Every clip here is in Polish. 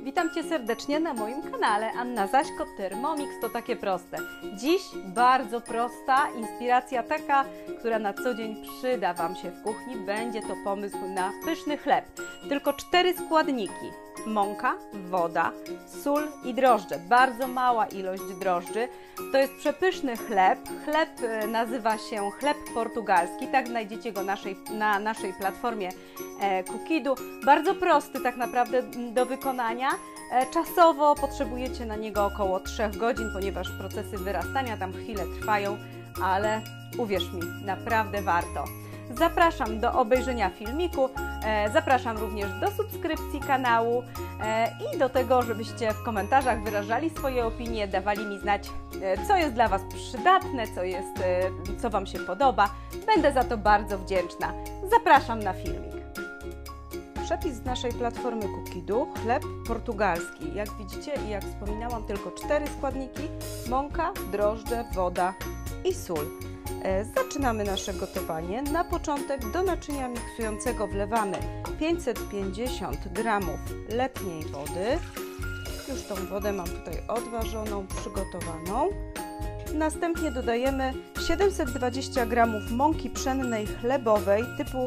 Witam Cię serdecznie na moim kanale. Anna Zaśko, Thermomix to takie proste. Dziś bardzo prosta inspiracja taka, która na co dzień przyda Wam się w kuchni. Będzie to pomysł na pyszny chleb. Tylko 4 składniki. Mąka, woda, sól i drożdże. Bardzo mała ilość drożdży. To jest przepyszny chleb. Chleb nazywa się chleb portugalski. Tak znajdziecie go na naszej platformie Cookidu. Bardzo prosty tak naprawdę do wykonania. Czasowo potrzebujecie na niego około 3 godzin, ponieważ procesy wyrastania tam chwilę trwają, ale uwierz mi, naprawdę warto. Zapraszam do obejrzenia filmiku, zapraszam również do subskrypcji kanału i do tego, żebyście w komentarzach wyrażali swoje opinie, dawali mi znać, co jest dla Was przydatne, co Wam się podoba. Będę za to bardzo wdzięczna. Zapraszam na filmik. Przepis z naszej platformy Cookidu, chleb portugalski. Jak widzicie i jak wspominałam, tylko 4 składniki: mąka, drożdże, woda i sól. Zaczynamy nasze gotowanie. Na początek do naczynia miksującego wlewamy 550 g letniej wody. Już tą wodę mam tutaj odważoną, przygotowaną. Następnie dodajemy 720 g mąki pszennej chlebowej typu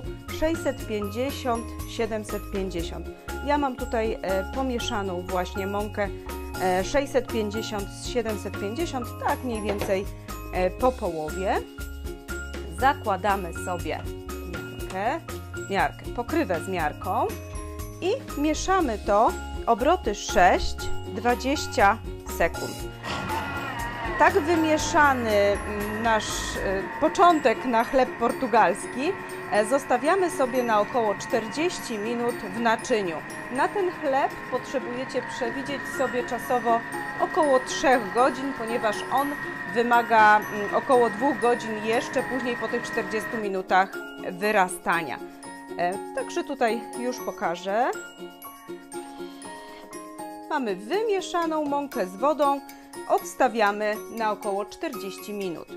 650-750. Ja mam tutaj pomieszaną właśnie mąkę 650 z 750, tak mniej więcej po połowie. Zakładamy sobie pokrywę z miarką i mieszamy to obroty 6-20 sekund. Tak wymieszany nasz początek na chleb portugalski zostawiamy sobie na około 40 minut w naczyniu. Na ten chleb potrzebujecie przewidzieć sobie czasowo około 3 godzin, ponieważ on wymaga około 2 godzin jeszcze później po tych 40 minutach wyrastania. Także tutaj już pokażę. Mamy wymieszaną mąkę z wodą. Odstawiamy na około 40 minut.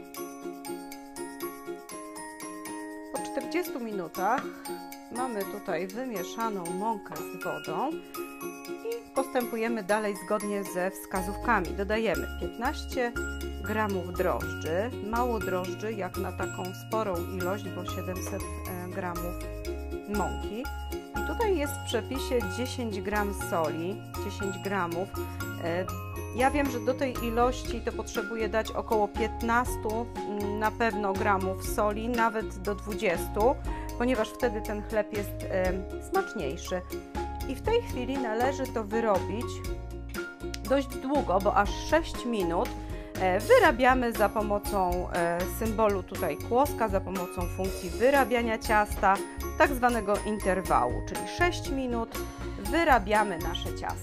Po 40 minutach mamy tutaj wymieszaną mąkę z wodą i postępujemy dalej zgodnie ze wskazówkami. Dodajemy 15 g drożdży, mało drożdży jak na taką sporą ilość, bo 700 g mąki. I tutaj jest w przepisie 10 g soli, 10 g. Ja wiem, że do tej ilości to potrzebuję dać około 15 na pewno gramów soli, nawet do 20, ponieważ wtedy ten chleb jest smaczniejszy. I w tej chwili należy to wyrobić dość długo, bo aż 6 minut. Wyrabiamy za pomocą symbolu tutaj kłoska, za pomocą funkcji wyrabiania ciasta, tak zwanego interwału, czyli 6 minut wyrabiamy nasze ciasto.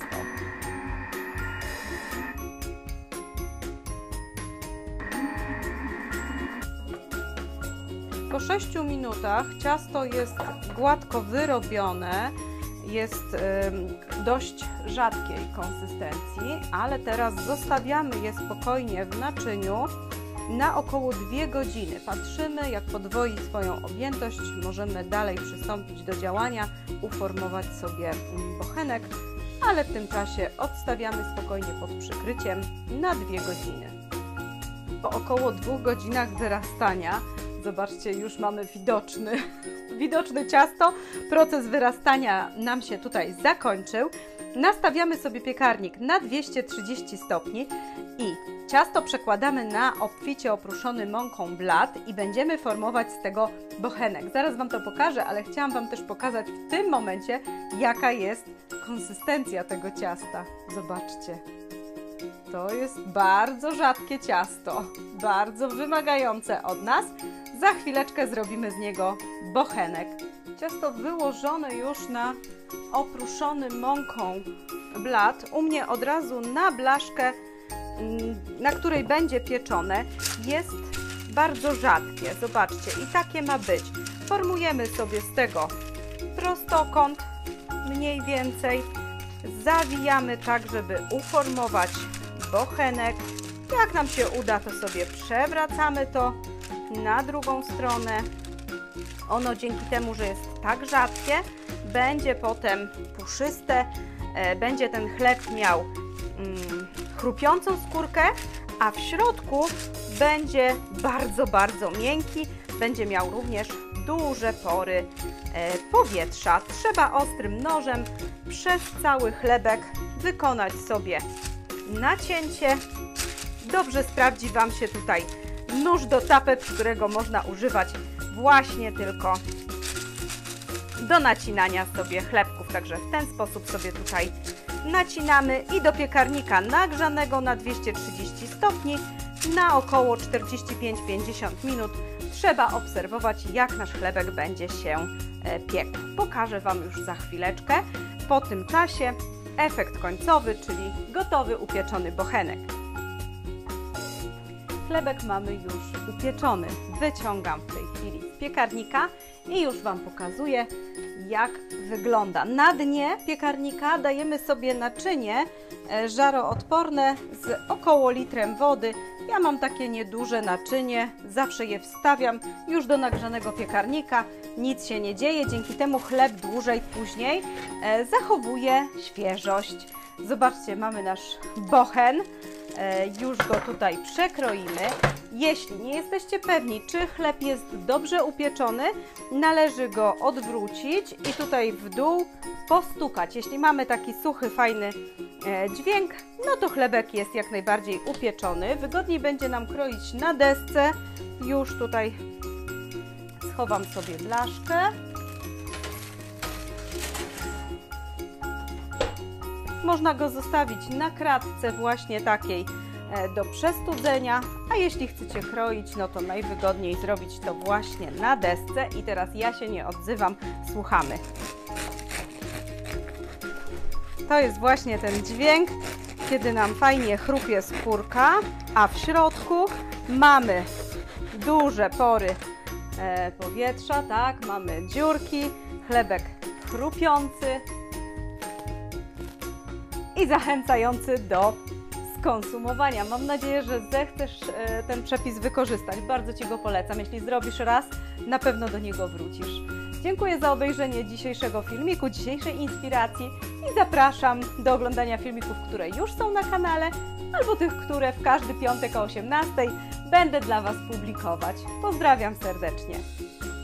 Po 6 minutach ciasto jest gładko wyrobione, jest dość rzadkiej konsystencji, ale teraz zostawiamy je spokojnie w naczyniu na około 2 godziny. Patrzymy, jak podwoi swoją objętość, możemy dalej przystąpić do działania, uformować sobie bochenek, ale w tym czasie odstawiamy spokojnie pod przykryciem na 2 godziny. Po około 2 godzinach wyrastania, zobaczcie, już mamy widoczne ciasto. Proces wyrastania nam się tutaj zakończył. Nastawiamy sobie piekarnik na 230 stopni i ciasto przekładamy na obficie oprószony mąką blat i będziemy formować z tego bochenek. Zaraz Wam to pokażę, ale chciałam Wam też pokazać w tym momencie, jaka jest konsystencja tego ciasta. Zobaczcie. To jest bardzo rzadkie ciasto, bardzo wymagające od nas. Za chwileczkę zrobimy z niego bochenek. Ciasto wyłożone już na oprószony mąką blat, u mnie od razu na blaszkę, na której będzie pieczone, jest bardzo rzadkie. Zobaczcie, i takie ma być. Formujemy sobie z tego prostokąt, mniej więcej. Zawijamy tak, żeby uformować bochenek. Jak nam się uda, to sobie przewracamy to na drugą stronę. Ono dzięki temu, że jest tak rzadkie, będzie potem puszyste, będzie ten chleb miał chrupiącą skórkę, a w środku będzie bardzo, bardzo miękki. Będzie miał również duże pory powietrza. Trzeba ostrym nożem przez cały chlebek wykonać sobie nacięcie. Dobrze sprawdzi Wam się tutaj nóż do tapet, którego można używać właśnie tylko do nacinania sobie chlebków. Także w ten sposób sobie tutaj nacinamy i do piekarnika nagrzanego na 230 stopni na około 45-50 minut trzeba obserwować, jak nasz chlebek będzie się piekł. Pokażę Wam już za chwileczkę. Po tym czasie efekt końcowy, czyli gotowy upieczony bochenek. Chlebek mamy już upieczony. Wyciągam w tej chwili z piekarnika i już Wam pokazuję, jak wygląda. Na dnie piekarnika dajemy sobie naczynie żaroodporne z około litrem wody. Ja mam takie nieduże naczynie, zawsze je wstawiam już do nagrzanego piekarnika. Nic się nie dzieje, dzięki temu chleb dłużej później zachowuje świeżość. Zobaczcie, mamy nasz bochen. Już go tutaj przekroimy. Jeśli nie jesteście pewni, czy chleb jest dobrze upieczony, należy go odwrócić i tutaj w dół postukać. Jeśli mamy taki suchy, fajny dźwięk, no to chlebek jest jak najbardziej upieczony. Wygodniej będzie nam kroić na desce. Już tutaj schowam sobie blaszkę. Można go zostawić na kratce właśnie takiej do przestudzenia, a jeśli chcecie kroić, no to najwygodniej zrobić to właśnie na desce. I teraz ja się nie odzywam, słuchamy. To jest właśnie ten dźwięk, kiedy nam fajnie chrupie skórka, a w środku mamy duże pory powietrza, tak, mamy dziurki, chlebek chrupiący i zachęcający do skonsumowania. Mam nadzieję, że zechcesz ten przepis wykorzystać. Bardzo Ci go polecam. Jeśli zrobisz raz, na pewno do niego wrócisz. Dziękuję za obejrzenie dzisiejszego filmiku, dzisiejszej inspiracji i zapraszam do oglądania filmików, które już są na kanale, albo tych, które w każdy piątek o 18:00 będę dla Was publikować. Pozdrawiam serdecznie.